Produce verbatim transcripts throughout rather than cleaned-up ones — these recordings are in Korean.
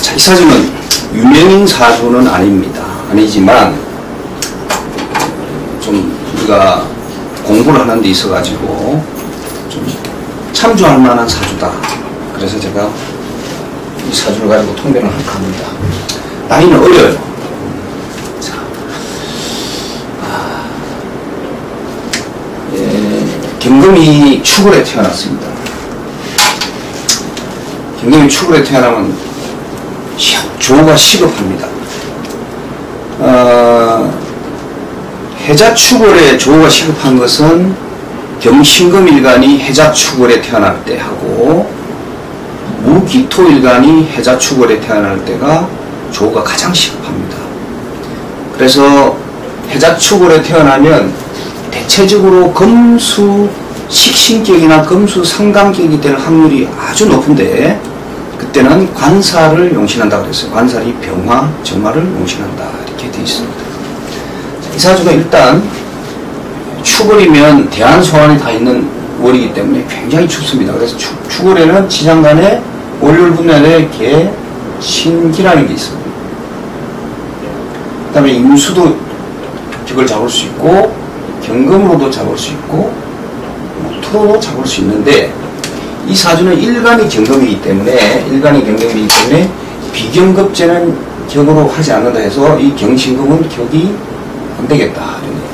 자, 이 사주는 유명인 사주는 아닙니다. 아니지만 좀 우리가 공부를 하는 데 있어 가지고 좀 참조할 만한 사주다. 그래서 제가 이 사주를 가지고 통변을 할까 합니다. 나이는 어려요. 자, 아, 예, 경금이 축월에 태어났습니다. 경금이 축월에 태어나면 조가 시급합니다. 어, 해자축월에 조가 시급한 것은 경신금일간이 해자축월에 태어날 때 하고 무기토일간이 해자축월에 태어날 때가 조가 가장 시급합니다. 그래서 해자축월에 태어나면 대체적으로 금수 식신격이나 금수 상강격이 될 확률이 아주 높은데 그때는 관사를 용신한다고 그랬어요. 관사리 병화, 정화를 용신한다 이렇게 되어 있습니다. 이 사주가 일단 축월이면 대한소환이 다 있는 월이기 때문에 굉장히 춥습니다. 그래서 축, 축월에는 지장간에 월요일분면에 개, 신기라는 게 있습니다. 그 다음에 임수도 격을 잡을 수 있고 경금으로도 잡을 수 있고 토로도 잡을 수 있는데 이 사주는 일간이 경금이기 때문에 일간이 경금이기 때문에 비경급제는 격으로 하지 않는다 해서 이 경신금은 격이 안 되겠다.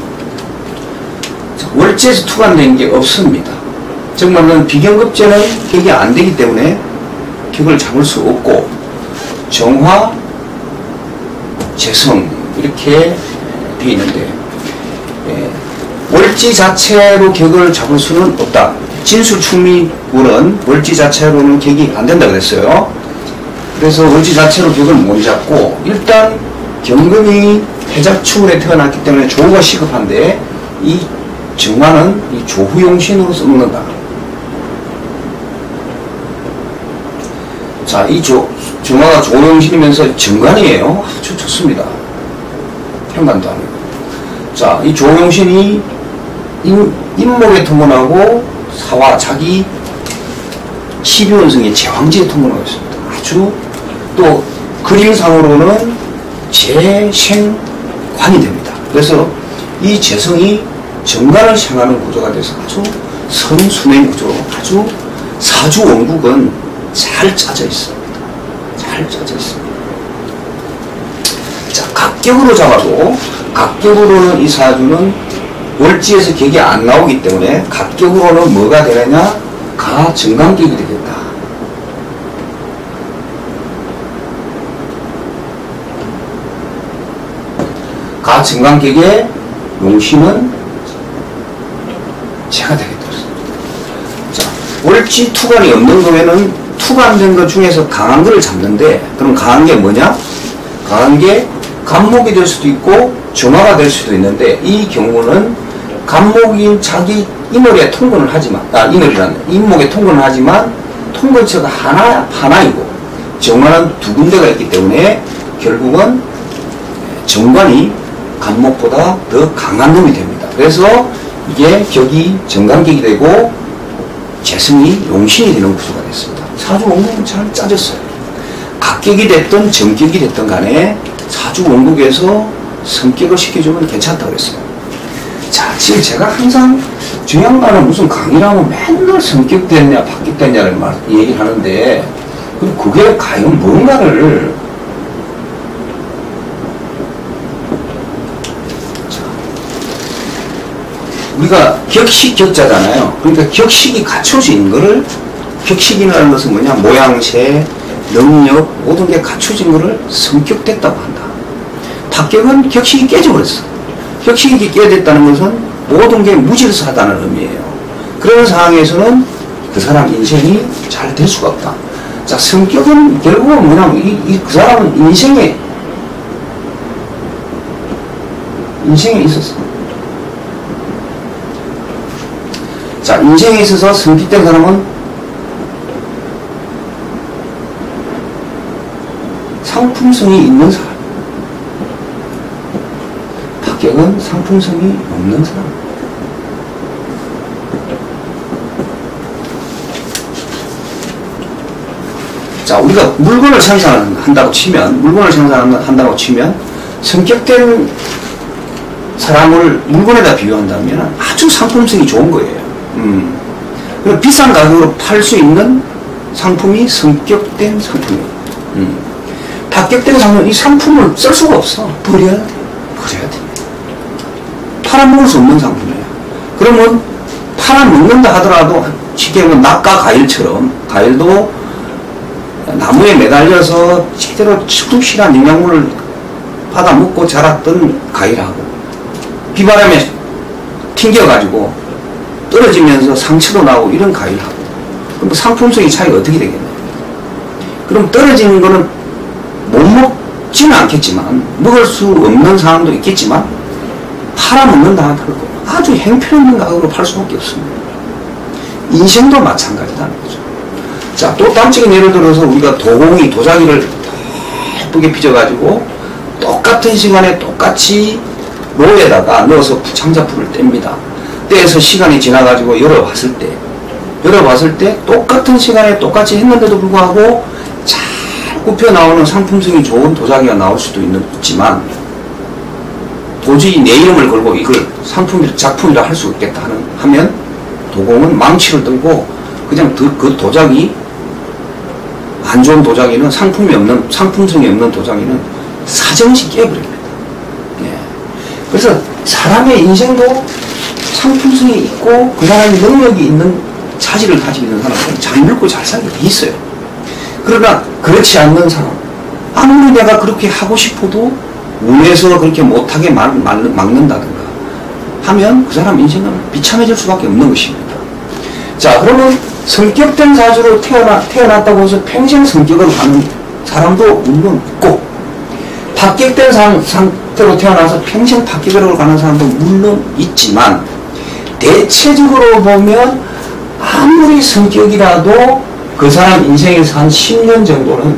월지에서 투간된 게 없습니다. 즉 말하면 비경급제는 격이 안 되기 때문에 격을 잡을 수 없고 정화, 재성 이렇게 되어 있는데 예, 월지 자체로 격을 잡을 수는 없다. 진수충미월은 월지 자체로는 격이 안 된다 그랬어요. 그래서 월지 자체로 격을 못 잡고 일단 경금이 해자축월에 태어났기 때문에 조가 시급한데 이 정화는 이 조후용신으로 써먹는다. 자, 이 조, 정화가 조후용신이면서 정관이에요. 아주 좋습니다. 평간도 아니고. 자, 이 조후용신이 인, 인목에 통근하고 사화, 자기 십이원성의 제왕지에 통근하고 있습니다. 아주 또 그림상으로는 재생관이 됩니다. 그래서 이 재성이 정관을 향하는 구조가 돼서 아주 선순행 구조로 아주 사주 원국은 잘 짜져 있습니다. 잘 짜져 있습니다. 자, 각격으로 잡아도 각격으로는 이 사주는 월지에서 격이 안 나오기 때문에 각격으로는 뭐가 되느냐? 가정관격이 되겠다. 가정관격의 용신은 제가 되겠다. 자, 월지 투간이 없는 거에는 투간된 것 중에서 강한 거를 잡는데 그럼 강한 게 뭐냐? 강한 게 간목이 될 수도 있고 정화가 될 수도 있는데 이 경우는 간목인 자기 인월에 통근을 하지만 아 인월이란 인목에 통근을 하지만 통근처가 하나 하나이고 정화는 두 군데가 있기 때문에 결국은 정관이 간목보다 더 강한 놈이 됩니다. 그래서 이게 격이 정관격이 되고 재성이 용신이 되는 구조가 됐습니다. 사주 원국은 잘 짜졌어요. 각격이 됐든 정격이 됐든 간에 사주 원국에서 성격을 시켜주면 괜찮다고 그랬어요. 자, 지금 제가 항상 저 양반은 무슨 강의라면 맨날 성격 됐냐 박격 됐냐를 말, 얘기를 하는데 그게 과연 뭔가를 우리가 격식 격자잖아요. 그러니까 격식이 갖춰져 있는 거를 격식이라는 것은 뭐냐? 모양새, 능력 모든 게 갖춰진 거를 성격됐다고 한다. 박격은 격식이 깨져버렸어. 격식이 깨졌다는 것은 모든 게 무질서하다는 의미예요. 그런 상황에서는 그 사람 인생이 잘 될 수가 없다. 자, 성격은 결국은 뭐냐면 이, 이, 그 사람은 인생에 인생에 있었어. 자, 인생에 있어서 성격된 사람은 상품성이 있는 사람. 박격은 상품성이 없는 사람. 자, 우리가 물건을 생산한다고 치면, 물건을 생산한다고 치면, 성격된 사람을 물건에다 비유한다면 아주 상품성이 좋은 거예요. 음. 그리고 비싼 가격으로 팔 수 있는 상품이 성격된 상품이에요. 음. 합격된 상품, 이 상품을 쓸 수가 없어. 버려야 돼. 버려야 돼. 팔아먹을 수 없는 상품이에요. 그러면 팔아먹는다 하더라도 쉽게 보면 낙과 과일처럼 과일도 나무에 매달려서 제대로 충실한 영양분을 받아 먹고 자랐던 과일하고 비바람에 튕겨가지고 떨어지면서 상처도 나고 이런 과일하고 그럼 상품성의 차이가 어떻게 되겠나요? 그럼 떨어지는 거는 못 먹지는 않겠지만 먹을 수 없는 상황도 있겠지만 팔아먹는다 하더라도 아주 형편없는 가격으로 팔 수밖에 없습니다. 인생도 마찬가지다는 거죠. 자, 또 단적인 예를 들어서 우리가 도공이 도자기를 예쁘게 빚어가지고 똑같은 시간에 똑같이 로에다가 넣어서 장자풀을 뗍니다. 떼서 시간이 지나가지고 열어봤을 때 열어봤을 때 똑같은 시간에 똑같이 했는데도 불구하고 잘 굽혀 나오는 상품성이 좋은 도자기가 나올 수도 있는, 있지만 도저히 내 이름을 걸고 이걸 상품이라 작품이라 할 수 없겠다 하는, 하면 도공은 망치를 들고 그냥 그, 그 도자기 안 좋은 도자기는 상품이 없는 상품성이 없는 도자기는 사정시 깨버립니다. 예. 그래서 사람의 인생도 상품성이 있고 그 사람의 능력이 있는 자질을 가지고 있는 사람은 잘 먹고 잘 살게 돼 있어요. 그러나 그렇지 않는 사람, 아무리 내가 그렇게 하고 싶어도 운에서 그렇게 못하게 막, 막, 막는다든가 하면 그 사람 인생은 비참해질 수밖에 없는 것입니다. 자, 그러면 성격된 사주로 태어나, 태어났다고 해서 평생 성격을 가는 사람도 물론 있고, 합격된 상, 상태로 태어나서 평생 합격으로 가는 사람도 물론 있지만, 대체적으로 보면 아무리 성격이라도 그 사람 인생에서 한 십 년 정도는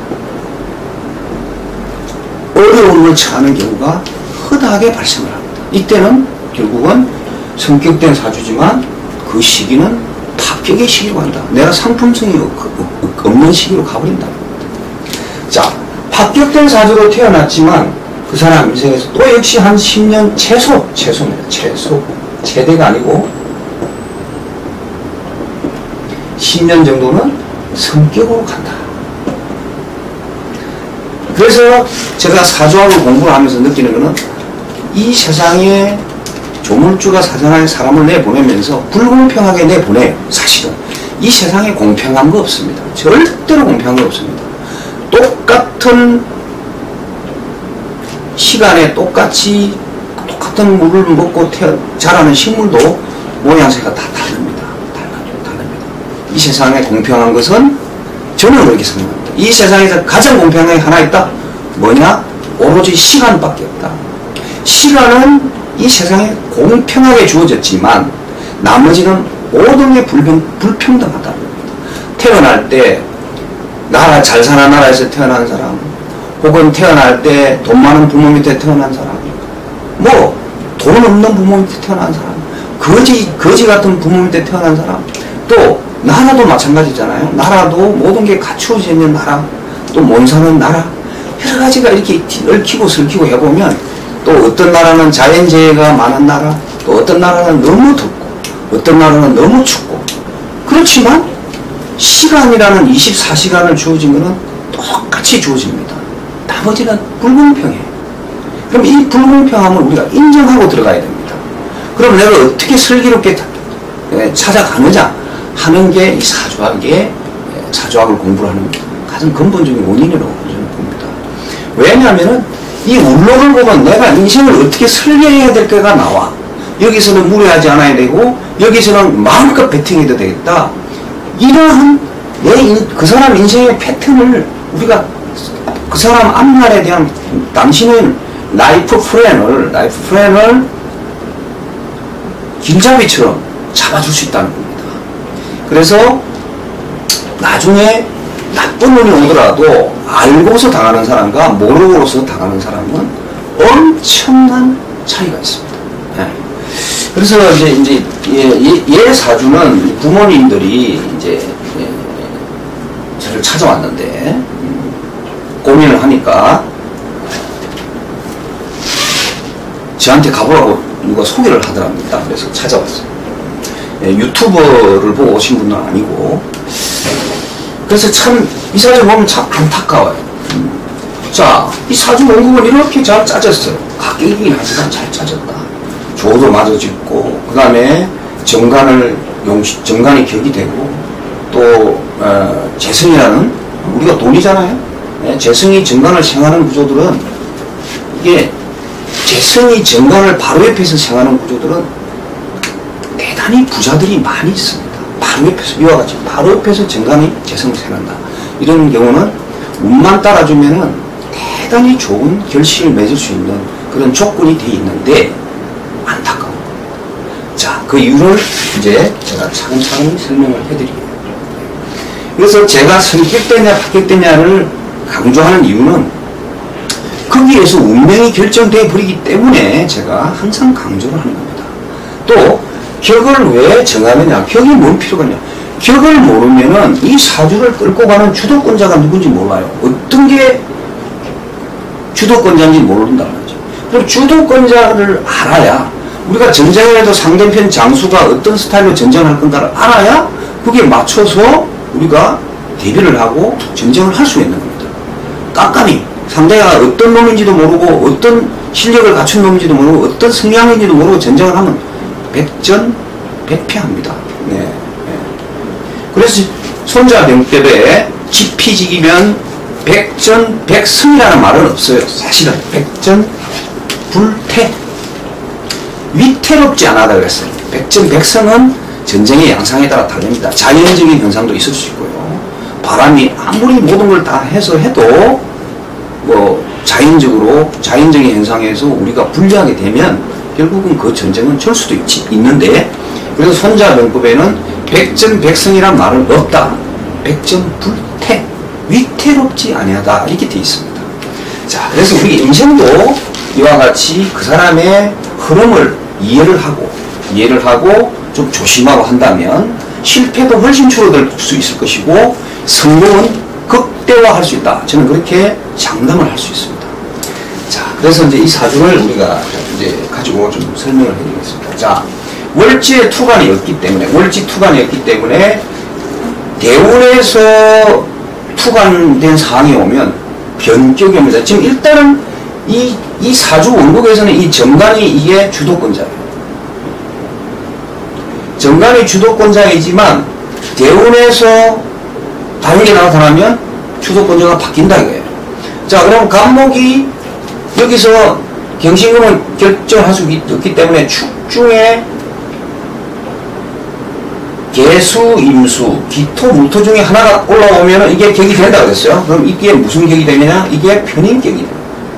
어려움을 처하는 경우가 허다하게 발생을 합니다. 이때는 결국은 성격된 사주지만 그 시기는 합격의 시기로 간다. 내가 상품성이 없는 시기로 가버린다. 자, 합격된 사주로 태어났지만 그 사람 인생에서 또 역시 한 십 년 최소, 최소입니다. 최소. 최대가 아니고 십 년 정도는 성격으로 간다. 그래서 제가 사주학을 공부를 하면서 느끼는 것은 이 세상에 조물주가 사전하게 사람을 내보내면서 불공평하게 내보내요. 사실은 이 세상에 공평한 거 없습니다. 절대로 공평한 거 없습니다. 똑같은 시간에 똑같이 똑같은 물을 먹고 태어, 자라는 식물도 모양새가 다 다릅니다. 달라요. 다릅니다. 이 세상에 공평한 것은 저는 그렇게 생각합니다. 이 세상에서 가장 공평한 게 하나 있다. 뭐냐? 오로지 시간밖에 없다. 시간은 이 세상에 공평하게 주어졌지만 나머지는 모든 게 불평, 불평등하다. 태어날 때 나라 잘 사는 나라에서 태어난 사람, 혹은 태어날 때 돈 많은 부모 밑에 태어난 사람, 뭐 돈 없는 부모 밑에 태어난 사람, 거지 거지 같은 부모 밑에 태어난 사람, 또 나라도 마찬가지잖아요. 나라도 모든 게 갖추어져 있는 나라, 또 못 사는 나라, 여러 가지가 이렇게 얽히고 설키고 해보면 또 어떤 나라는 자연재해가 많은 나라, 또 어떤 나라는 너무 덥고, 어떤 나라는 너무 춥고, 그렇지만 시간이라는 이십사 시간을 주어진 것은 똑같이 주어집니다. 나머지는 불공평해요. 그럼 이 불공평함을 우리가 인정하고 들어가야 됩니다. 그럼 내가 어떻게 슬기롭게 찾아가느냐 하는 게 이 사주학의, 사주학을 공부를 하는 가장 근본적인 원인이라고 저는 봅니다. 왜냐하면은 이 운록을 보면 내가 인생을 어떻게 설계해야 될 때가 나와. 여기서는 무리하지 않아야 되고 여기서는 마음껏 베팅해도 되겠다. 이러한 내 그 사람 인생의 패턴을 우리가 그 사람 앞날에 대한 당신의 라이프 플랜을 라이프 플랜을 길잡이처럼 잡아줄 수 있다는 겁니다. 그래서 나중에 나쁜 운이 오더라도 알고서 당하는 사람과 모르고서 당하는 사람은 엄청난 차이가 있습니다. 네. 그래서 이제 이제 얘, 얘 사주는 부모님들이 이제 예, 저를 찾아왔는데 음, 고민을 하니까 저한테 가보라고 누가 소개를 하더랍니다. 그래서 찾아왔어요. 예, 유튜버를 보고 오신 분은 아니고. 그래서 참 이 사주 보면 참 안타까워요. 음. 자, 이 사주 원국은 이렇게 잘 짜졌어요. 각기긴 하지만 잘 짜졌다. 조도 맞아짓고, 그 다음에 정관을 용시, 정관이 격이 되고, 또 어, 재성이라는, 우리가 돈이잖아요. 예, 재성이 정관을 생하는 구조들은, 이게 재성이 정관을 바로 옆에서 생하는 구조들은 대단히 부자들이 많이 있습니다. 바로 옆에서, 이와 같이 바로 옆에서 정관이 재성을 생한다. 이런 경우는 운만 따라주면은 대단히 좋은 결실을 맺을 수 있는 그런 조건이 돼 있는데 안타까워. 자, 그 이유를 이제 제가 차근차근 설명을 해드릴게요. 그래서 제가 성격되냐 합격되냐를 강조하는 이유는 거기에서 운명이 결정되어 버리기 때문에 제가 항상 강조를 하는 겁니다. 또 격을 왜 정하느냐, 격이 뭔 필요가 있냐. 격을 모르면은 이 사주를 끌고 가는 주도권자가 누군지 몰라요. 어떤 게 주도권자인지 모른다는 거죠. 그럼 주도권자를 알아야, 우리가 전쟁에도 상대편 장수가 어떤 스타일로 전쟁을 할 건가를 알아야 그게 맞춰서 우리가 대비를 하고 전쟁을 할 수 있는 겁니다. 깜깜이 상대가 어떤 놈인지도 모르고 어떤 실력을 갖춘 놈인지도 모르고 어떤 성향인지도 모르고 전쟁을 하면 백전백패합니다. 네. 네. 그래서 손자병법에 지피지기면 백전백승이라는 말은 없어요. 사실은 백전불태, 위태롭지 않아다 그랬어요. 백전백승은 전쟁의 양상에 따라 다릅니다. 자연적인 현상도 있을 수 있고요. 바람이 아무리 모든 걸 다 해서 해도 뭐 자연적으로 자연적인 현상에서 우리가 불리하게 되면 결국은 그 전쟁은 질 수도 있지, 있는데, 그래서 손자병법에는 백전백승이란 말은 없다. 백전불태, 위태롭지 아니하다, 이렇게 되어 있습니다. 자, 그래서 우리 인생도 이와 같이 그 사람의 흐름을 이해를 하고 이해를 하고 좀 조심하고 한다면 실패도 훨씬 줄어들 수 있을 것이고 성공은 극대화할 수 있다. 저는 그렇게 장담을 할 수 있습니다. 자, 그래서 이제 이 사주를 우리가 이제 가지고 좀 설명을 해드리겠습니다. 자, 월지의 투관이 없기 때문에, 월지 투관이 없기 때문에 대운에서 투관된 상황이 오면 변격이 옵니다. 지금 일단은 이, 이 사주 원국에서는 이 정관이 이게 주도권자예요. 정관이 주도권자이지만 대운에서 다르게 나타나면 주도권자가 바뀐다 이거예요. 자, 그럼 간목이 여기서 경신금을 결정할 수 없기 때문에 축중에 개수, 임수, 기토, 물토 중에 하나가 올라오면 이게 격이 된다고 그랬어요. 그럼 이게 무슨 격이 되느냐? 이게 편인격이 돼요.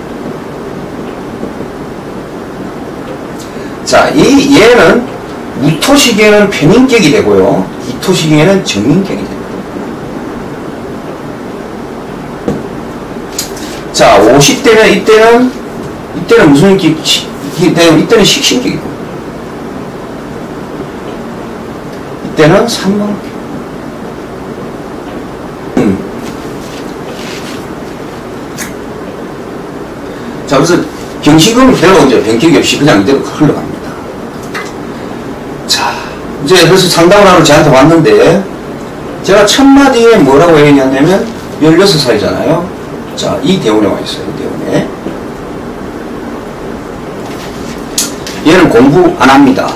자, 이 얘는 무토시기에는 편인격이 되고요. 기토시기에는 정인격이 됩니다. 자, 오십 대면 이때는 이때는 무슨 격, 이때는, 이때는 식신격이고 이때는 삼방격. 음. 자, 그래서 경신금을 그대로 이제 변격이 없이 그냥 이대로 흘러갑니다. 자, 이제 그래서 상담을 하러 저한테 왔는데 제가 첫 마디에 뭐라고 얘기했냐면 열여섯 살이잖아요. 자, 이 대운에 와 있어요. 이 대운에. 얘는 공부 안 합니다.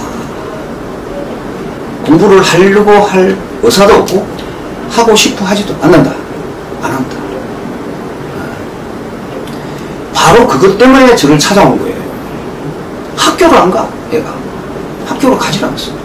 공부를 하려고 할 의사도 없고 하고 싶어 하지도 않는다. 안 한다. 바로 그것 때문에 저를 찾아온 거예요. 학교를 안 가, 얘가. 학교를 가지 않았습니다.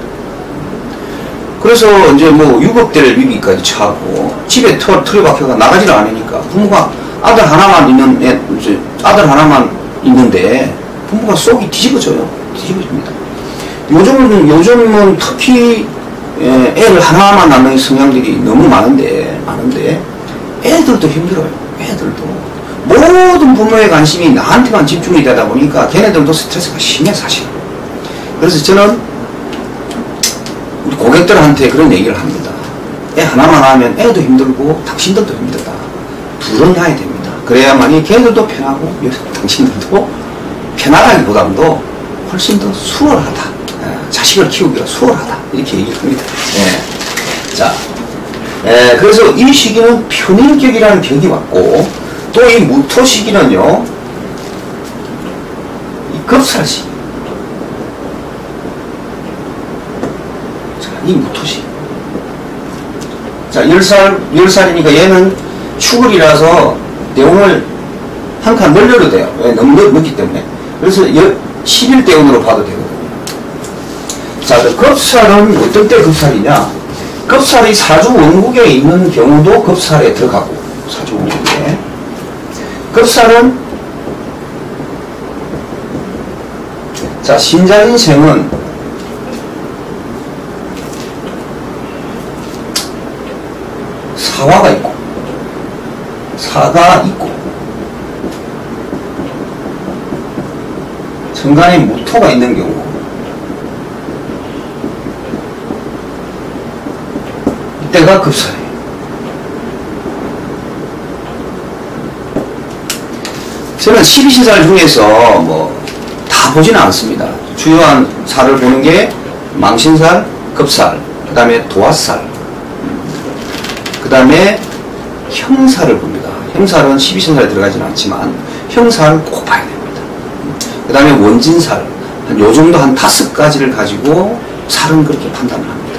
그래서 이제 뭐 유급대를 위기까지 차고 집에 틀, 틀에 박혀가 나가지를 않으니까 부모가 아들 하나만 있는 애, 이제 아들 하나만 있는데 부모가 속이 뒤집어져요. 뒤집어집니다. 요즘은, 요즘은 특히 애를 하나만 낳는 성향들이 너무 많은데, 많은데, 애들도 힘들어요. 애들도. 모든 부모의 관심이 나한테만 집중이 되다 보니까 걔네들도 스트레스가 심해, 사실. 그래서 저는 우리 고객들한테 그런 얘기를 합니다. 애 하나만 하면 애도 힘들고 당신들도 힘들다. 둘은 해야 됩니다. 그래야만이 걔들도 편하고 당신들도 편하다기보다도 훨씬 더 수월하다. 에, 자식을 키우기가 수월하다. 이렇게 얘기를 합니다. 예. 자, 에, 그래서 이 시기는 편인격이라는 격이 왔고, 또 이 무토 시기는요, 이 급살 시기. 자, 이 무토 시기. 자, 열 살, 열 살이니까 얘는 축을이라서 대운을 한 칸 늘려도 돼요. 왜? 너무 늦, 늦기 때문에. 그래서 십 일 대운으로 봐도 되거든요. 자, 급살은 어떤 때 급살이냐? 급살이 사주 원국에 있는 경우도 급살에 들어가고, 사주 원국에. 급살은, 자, 신자인생은 사화가 있고, 사가 있고, 정간에 무토가 있는 경우, 이때가 급살이에요. 저는 십이 신살 중에서 뭐 다 보지는 않습니다. 주요한 살을 보는 게 망신살, 급살, 그 다음에 도화살, 그 다음에 형살을 봅니다. 형살은 십이 신살에 들어가지는 않지만 형살을 꼭 봐야 됩니다. 그 다음에 원진살, 한 요 정도 한 다섯 가지를 가지고 살은 그렇게 판단을 합니다.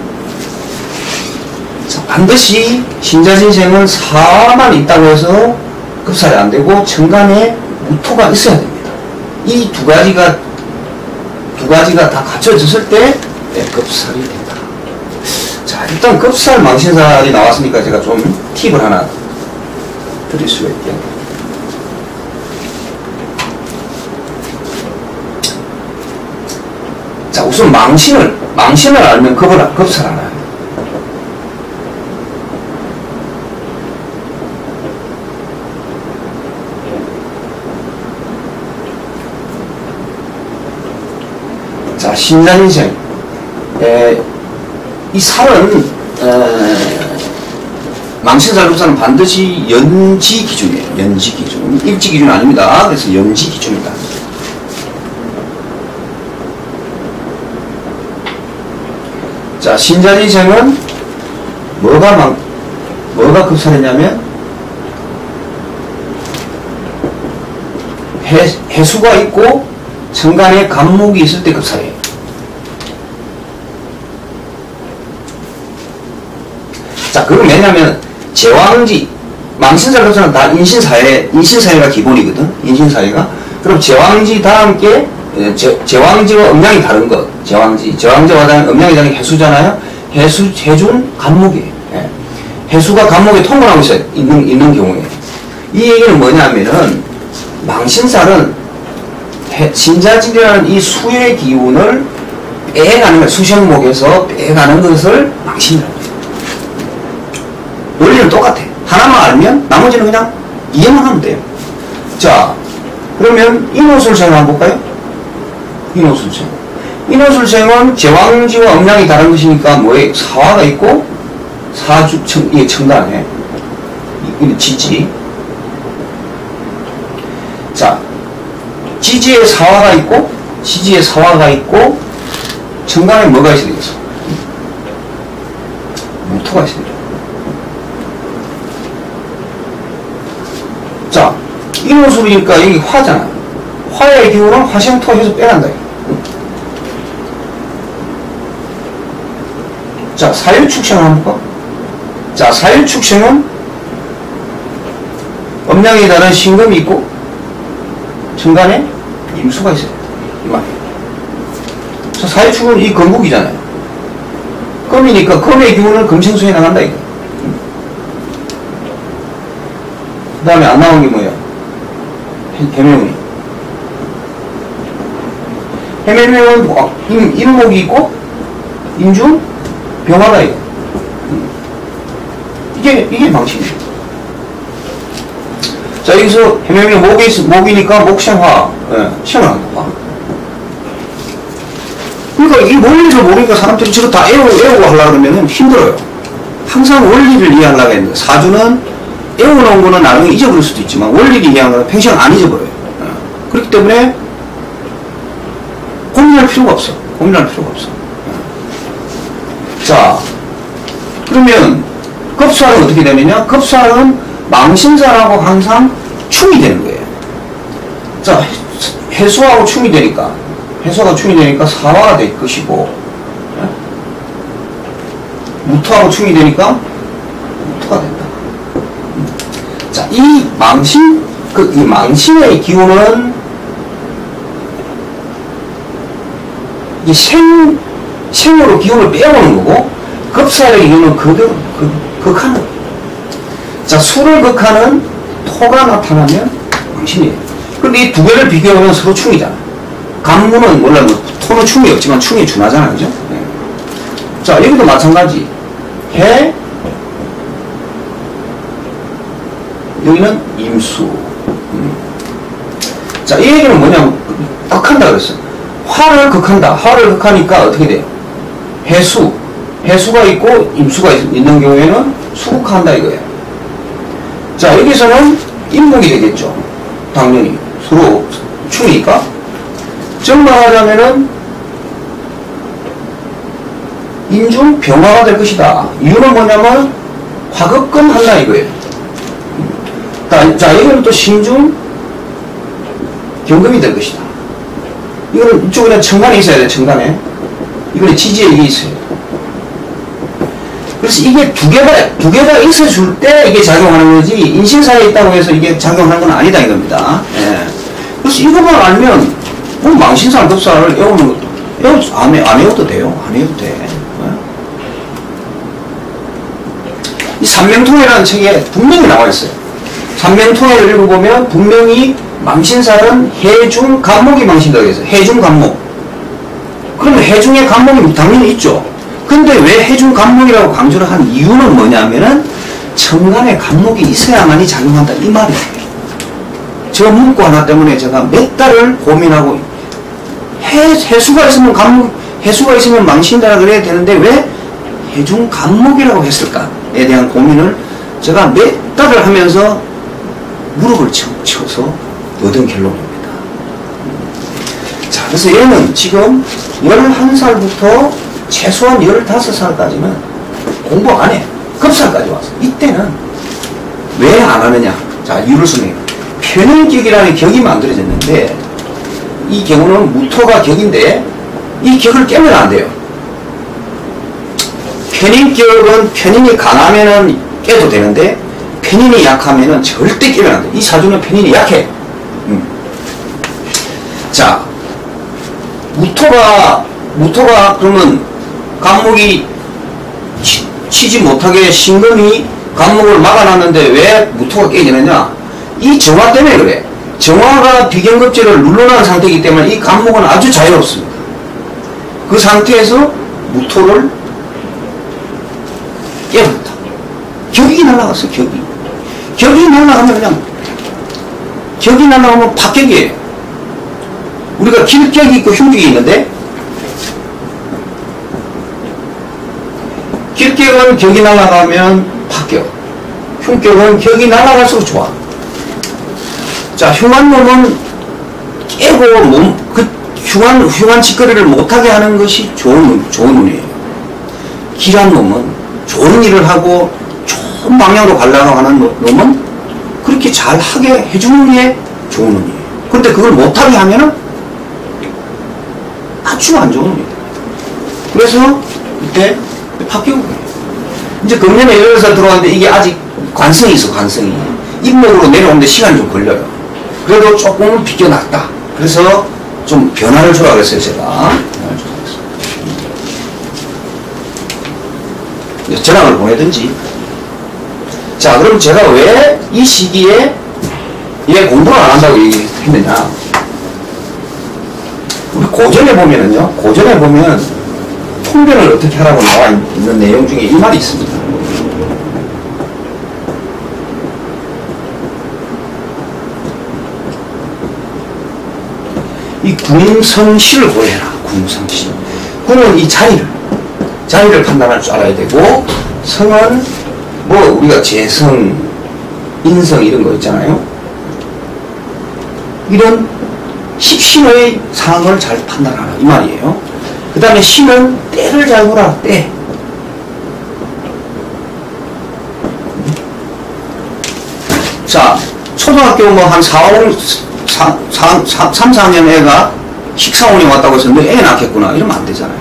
자, 반드시 신자진생은 사만 있다고 해서 급살이 안 되고 정간에 무토가 있어야 됩니다. 이 두 가지가 두 가지가 다 갖춰졌을 때 네, 급살이 된다. 자, 일단 급살 망신살이 나왔으니까 제가 좀 팁을 하나 드릴 수가 있겠네요. 자, 우선 망신을 망신을 알면 급을 급살 알아요. 자, 신자인생. 에, 이 살은, 에, 망신살 급살은 반드시 연지 기준이에요. 연지 기준. 일지 기준 아닙니다. 그래서 연지 기준이다. 자, 신자인생은 뭐가 망, 뭐가 급살이냐면, 해, 해수가 있고, 정간에 간목이 있을 때 급살이에요. 자, 그건 왜냐면, 제왕지, 망신살 급살은 다 인신사회, 인신사회가 기본이거든. 인신사회가. 그럼 제왕지 다음 게, 제, 제왕지와 음양이 다른 것. 제왕지. 제왕지와 다른 음양이 다른 게 해수잖아요. 해수, 해준 간목이에요. 예. 해수가 간목에 통분하고 있어요. 있는, 있는 경우에. 이 얘기는 뭐냐면은, 망신살은 신자진이라는 이 수의 기운을 빼가는 거예요. 수생목에서 빼가는 것을 망신이라고 해요. 원리는 똑같아. 하나만 알면 나머지는 그냥 이해만 하면 돼요. 자, 그러면 인호술생을 한번 볼까요? 인호술생. 인호술생은 제왕지와 음양이 다른 것이니까 뭐에 사화가 있고 사주, 청, 이게 청단에 이게 지지. 자, 지지에 사화가 있고 지지에 사화가 있고 정간에 뭐가 있어야 되겠어? 무토가 있어야 되죠. 자, 인호술이니까 여기 화잖아. 화의 기운은 화생토 해서 빼간다. 자, 사유축생을 한번 볼까? 자, 사유축생은 음양에 다른 신금이 있고 정간에 임수가 있어요. 이 말이에요. 자, 사유축은 이 건국이잖아요. 금이니까 금의 기운을 금생수에 나간다 이거. 그 다음에 안 나온 게 뭐예요? 해묘운이. 해묘운은 뭐, 임, 임목이 있고 임준 병화다 이거. 이게 이게 방식이에요. 자, 여기서 해묘운이 목이 있, 목이니까 목생화, 예, 시험을 한다. 봐. 그러니까 이 원리를 모르니까 사람들이 저거 다 애우고 애우고 하려고 그러면 힘들어요. 항상 원리를 이해하려고 했는데 사주는 애워놓은 거는 나중에 잊어버릴 수도 있지만 원리를 이해하는 거는 평생 안 잊어버려요. 어. 그렇기 때문에 고민할 필요가 없어. 고민할 필요가 없어. 어. 자, 그러면 급수학은 어떻게 되느냐? 급수학은 망신사라고 항상 충이 되는 거예요. 자, 해수하고 충이 되니까 해수하고 충이 되니까 사화가 될 것이고, 어? 무토하고 충이 되니까 무토가 된다. 자, 이 망신, 그, 이 망신의 기운은 이 생, 생으로 기운을 빼오는 거고, 급사의 기운은 극, 극, 극하는 거예요. 자, 수를 극하는 토가 나타나면 망신이에요. 그런데 이 두 개를 비교하면 서로 충이잖아. 간무는 몰라, 뭐, 토는 충이 없지만 충이 준하잖아, 그죠? 네. 자, 여기도 마찬가지. 해, 여기는 임수. 음. 자, 이 얘기는 뭐냐면, 극한다 그랬어. 화를 극한다. 화를 극하니까 어떻게 돼요? 해수. 해수가 있고, 임수가 있는 경우에는 수극한다 이거예요. 자, 여기서는 임목이 되겠죠. 당연히. 서로 충이니까. 즉 말하자면은, 인중 병화가 될 것이다. 이유는 뭐냐면, 화극금 한다 이거예요. 자, 여기는 또 신중 경금이 될 것이다. 이거는 이쪽에는 청간에 있어야 돼, 청간에. 이거는 지지에 이게 있어요. 그래서 이게 두 개가, 두 개가 있어줄 때 이게 작용하는 거지, 인신사에 있다고 해서 이게 작용하는 건 아니다, 이겁니다. 예. 그래서 이것만 알면, 뭐 망신사, 급사를 외우는 것도, 외우, 안, 안 외워도 돼요. 안 외워도 돼. 예. 이 삼명통해라는 책에 분명히 나와 있어요. 삼명통해를 읽어보면 분명히 망신살은 해중 간목이 망신다고 해서 해중 간목. 그러면 해중의 간목이 당연히 있죠. 근데 왜 해중 간목이라고 강조를 한 이유는 뭐냐면은 천간에 간목이 있어야만이 작용한다 이 말이에요. 저 문구 하나 때문에 제가 몇 달을 고민하고 해, 해수가 있으면 간목, 해수가 있으면 망신다 그래야 되는데 왜 해중 간목이라고 했을까에 대한 고민을 제가 몇 달을 하면서 무릎을 쳐서 얻은 결론입니다. 자, 그래서 얘는 지금 열한 살부터 최소한 열다섯 살까지는 공부 안 해. 급사까지 왔어. 이때는 왜 안 하느냐? 자, 이유를 설명해요. 편인격이라는 격이 만들어졌는데 이 경우는 무토가 격인데 이 격을 깨면 안 돼요. 편인격은 편인이 강하면은 깨도 되는데 편인이 약하면은 절대 깨면 안 돼. 이 사주는 편인이 약해. 음. 자, 무토가, 무토가 그러면 간목이 치, 치지 못하게 신금이 간목을 막아놨는데 왜 무토가 깨지느냐? 이 정화 때문에 그래. 정화가 비경급제를 눌러놓은 상태이기 때문에 이 간목은 아주 자유롭습니다. 그 상태에서 무토를 깨버렸다. 격이 날아갔어, 격이. 격이 날아가면 그냥, 격이 날아가면 박격이에요. 우리가 길격이 있고 흉격이 있는데, 길격은 격이 날아가면 박격, 흉격은 격이 날아갈수록 좋아. 자, 흉한 놈은 깨고 몸, 그 흉한, 흉한 짓거리를 못하게 하는 것이 좋은, 좋은 운이에요. 길한 놈은 좋은 일을 하고 좋은 방향으로 가려고 하는 놈은 그렇게 잘하게 해주는 게 좋은 운이에요. 그런데 그걸 못하게 하면은 아주 안 좋은 운이에요. 그래서 이때 바뀌고 그래요. 이제 금년에 열여덟 살 들어왔는데 이게 아직 관성이 있어, 관성이. 입목으로 내려오는데 시간이 좀 걸려요. 그래도 조금은 비껴났다. 그래서 좀 변화를 주라고 했어요, 제가. 전학을 보내든지. 자, 그럼 제가 왜 이 시기에 얘 공부를 안 한다고 얘기했느냐. 우리 고전에 보면은요, 고전에 보면 통변을 어떻게 하라고 나와 있는 내용 중에 이 말이 있습니다. 이 궁성실을 구해라. 궁성실. 궁은 이 자리를 자리를 판단할 줄 알아야 되고, 성은 뭐 우리가 재성, 인성 이런 거 있잖아요. 이런 십신의 상황을 잘 판단하라 이 말이에요. 그 다음에 신은 때를 잘 보라. 때. 자, 초등학교 뭐 한 사, 오, 삼, 사 학년 애가 식사원이 왔다고 해서 너 애 낳겠구나 이러면 안 되잖아요.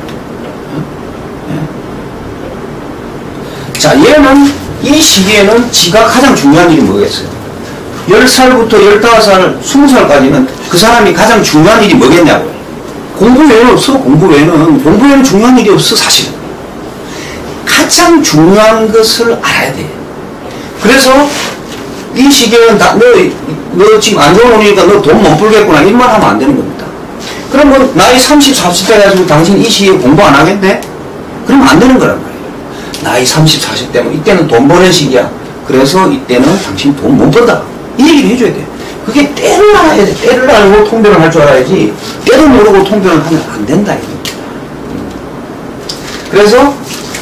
네. 자, 얘는 이 시기에는 지가 가장 중요한 일이 뭐겠어요? 열 살부터 열다섯 살, 스무 살까지는 그 사람이 가장 중요한 일이 뭐겠냐고요. 공부 외에는 없어. 공부 외에는 공부 외에는 중요한 일이 없어. 사실은 가장 중요한 것을 알아야 돼. 그래서 이 시기에는 다, 너, 너 지금 안 좋은 운이니까 너 돈 못 벌겠구나 이런 말 하면 안 되는 겁니다. 그럼 뭐 나이 삼십, 사십 대 가지고 당신 이 시기에 공부 안 하겠네? 그러면 안 되는 거란 말이에요. 나이 삼십, 사십 대면 이때는 돈 버는 시기야. 그래서 이때는 당신 돈 못 번다. 이 얘기를 해줘야 돼. 그게 때를 알아야 돼. 때를 알고 통변을 할 줄 알아야지 때를 모르고 통변을 하면 안 된다. 이거. 그래서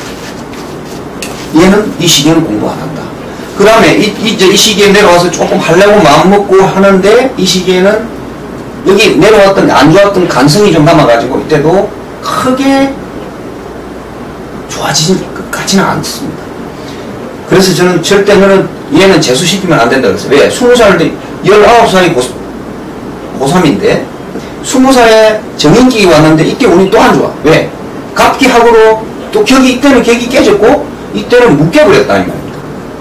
얘는 이 시기에는 공부 안 한다. 그 다음에 이, 이제 이 시기에 내려와서 조금 하려고 마음먹고 하는데 이 시기에는 여기 내려왔던 안 좋았던 간성이 좀 남아가지고 이때도 크게 좋아지진 것 같지는 않습니다. 그래서 저는 절대 너는 얘는 재수시키면 안 된다 그랬어요. 왜? 스무 살, 열아홉 살이 고, 고삼인데 스무 살에 정인기가 왔는데 이때 운이 또 안 좋아. 왜? 갑기학으로 또 격이 이때는 격이 깨졌고 이때는 묶여버렸다 이 말입니다.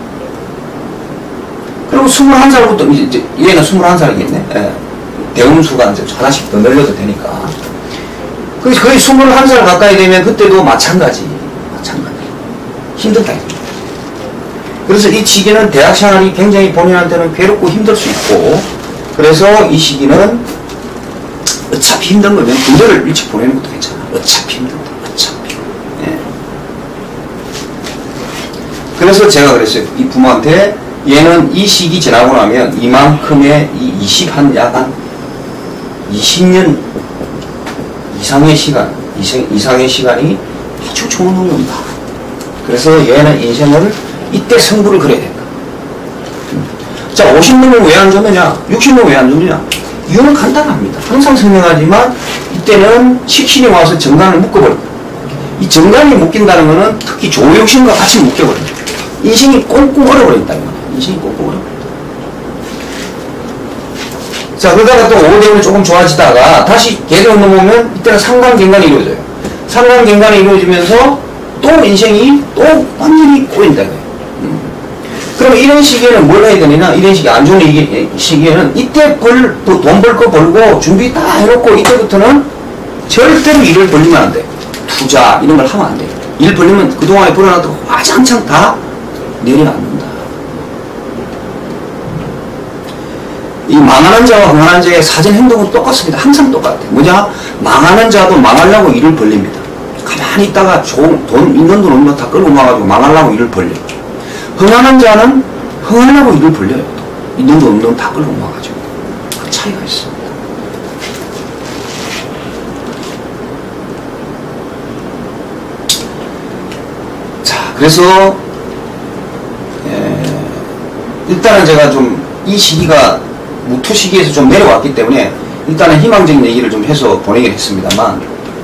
그리고 스물한 살부터 이제 얘는 스물한 살이겠네. 예. 대운수가 이제 하나씩 더 늘려도 되니까. 그래서 거의 스물한 살 가까이 되면 그때도 마찬가지. 마찬가지. 힘들다. 그래서 이 시기는 대학 생활이 굉장히 본인한테는 괴롭고 힘들 수 있고, 그래서 이 시기는 어차피 힘든 거면 군대를 일찍 보내는 것도 괜찮아. 어차피 힘든다. 어차피. 예. 그래서 제가 그랬어요. 이 부모한테 얘는 이 시기 지나고 나면 이만큼의 이 이십한 야간 이십 년 이상의 시간 이상의 시간이 아주 좋은 운이 온다. 그래서 얘는 인생을 이때 승부를 걸어야 된다. 자, 오십 년은 왜 안 좋느냐? 육십 년은 왜 안 좋느냐? 이유는 간단합니다. 항상 설명하지만 이때는 식신이 와서 정관을 묶어버립니다. 이 정관이 묶인다는 것은 특히 조용신과 같이 묶여버립니다. 인생이 꽁꽁 얼어버린다. 인생이 꽁꽁 얼어버린다. 자, 그러다가 또 오대운이 조금 좋아지다가 다시 개대운 넘어오면 이때는 상관경관이 이루어져요. 상관경관이 이루어지면서 또 인생이 또 완전히 꼬인다. 음. 그럼 이런 시기에는 뭘 해야 되느냐? 이런 시기, 안 좋은 시기에는 이때 벌, 돈 벌 거 벌고 준비 다 해놓고 이때부터는 절대로 일을 벌리면 안 돼. 투자, 이런 걸 하면 안 돼. 일 벌리면 그동안에 벌어놨던 거 와장창 다 내려앉는다. 이 망하는 자와 흥하는 자의 사전 행동은 똑같습니다. 항상 똑같아. 뭐냐? 망하는 자도 망하려고 일을 벌립니다. 가만히 있다가 좋은 돈, 있는 돈 없는 다 끌고 와가지고 망하려고 일을 벌려. 흥하는 자는 흥하려고 일을 벌려요. 있는 돈 없는 돈 다 끌고 와가지고. 그 차이가 있습니다. 자, 그래서 에, 일단은 제가 좀 이 시기가 무토 시기에서 좀 내려왔기 때문에 일단은 희망적인 얘기를 좀 해서 보내긴 했습니다만,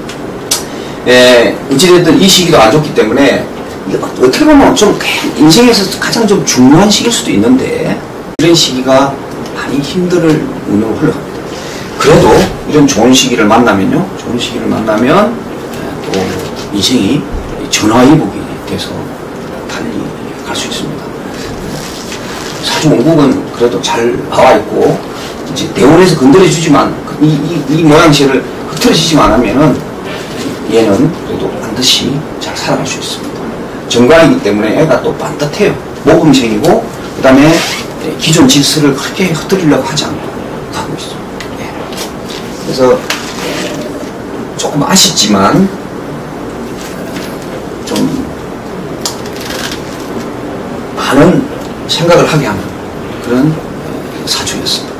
예, 어찌됐든 이 시기도 안 좋기 때문에 어떻게 보면 좀 인생에서 가장 좀 중요한 시기일 수도 있는데 이런 시기가 많이 힘들을 운영을 흘러갑니다. 그래도 이런 좋은 시기를 만나면요, 좋은 시기를 만나면 또 인생이 전화위복이 돼서 달리 갈 수 있습니다. 사주원국은 그래도 잘 나와 있고 이제 대원에서 건드려주지만 이, 이, 이 모양새를 흐트러지지만 않으면은 얘는 그래도 반드시 잘 살아갈 수 있습니다. 정관이기 때문에 애가 또 반듯해요. 모금생이고 그 다음에 기존 질서를 그렇게 흐트리려고 하지 않고 하고 있습니다. 네. 그래서 조금 아쉽지만 좀 많은 생각을 하게 하는 그런 사주였습니다.